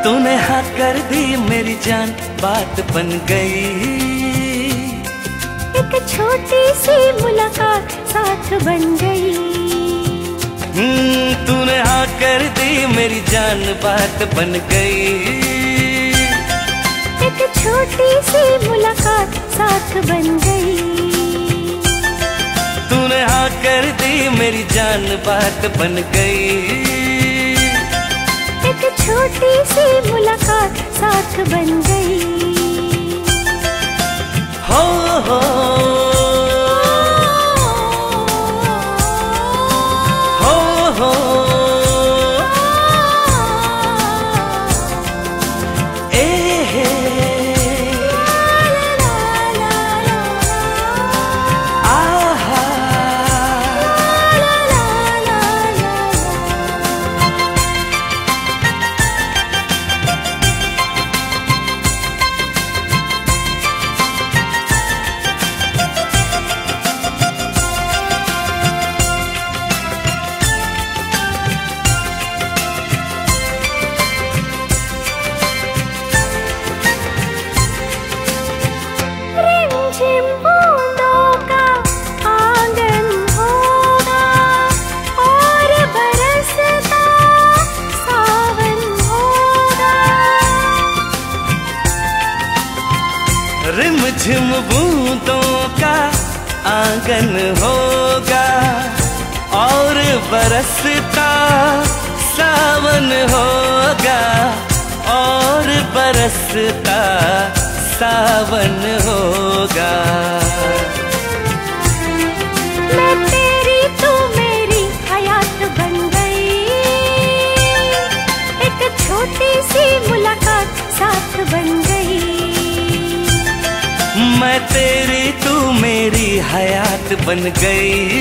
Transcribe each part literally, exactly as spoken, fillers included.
तूने हाँ कर दी मेरी जान, बात बन गई। एक छोटी सी मुलाकात साथ बन गई। हम्म, तूने हाँ कर दी मेरी जान, बात बन गई। एक छोटी सी मुलाकात साथ बन गई। तूने हाँ कर दी मेरी जान, बात बन गई। एक छोटी सी मुलाकात साथ बन गई। हो हो हो हो ए हे आहा रिमझिम बूंदों का आंगन होगा और बरसता सावन होगा, और बरसता सावन होगा। मैं तेरी तू मेरी हयात बन गई। एक छोटी सी मुलाकात साथ बन गई। मैं तेरी तू मेरी हयात बन गई।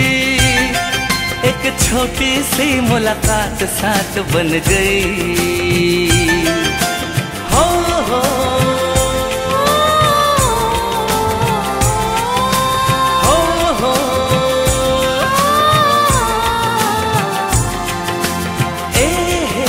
एक छोटी सी मुलाकात साथ बन गई। हो हो हो हो ए हे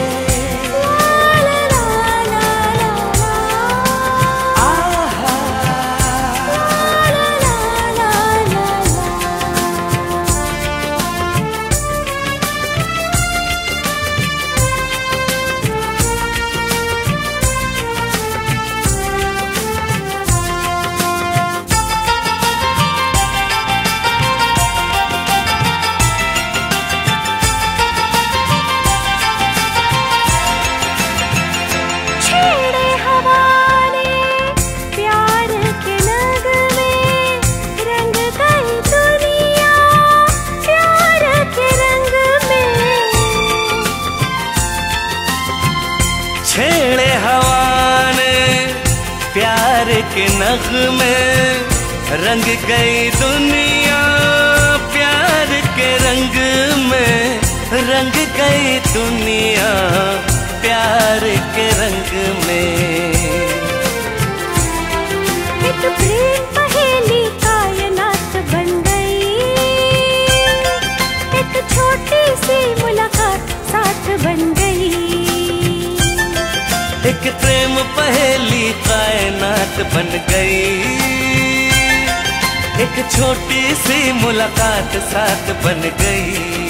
छेड़े हवा ने प्यार के नगमे, रंग गई दुनिया प्यार के रंग में, रंग गई दुनिया प्यार के रंग में। एक प्रेम पहेली कायनात बन गई। एक छोटी सी मुलाकात साथ बन गई। एक प्रेम पहेली कायनात बन गई। एक छोटी सी मुलाकात साथ बन गई।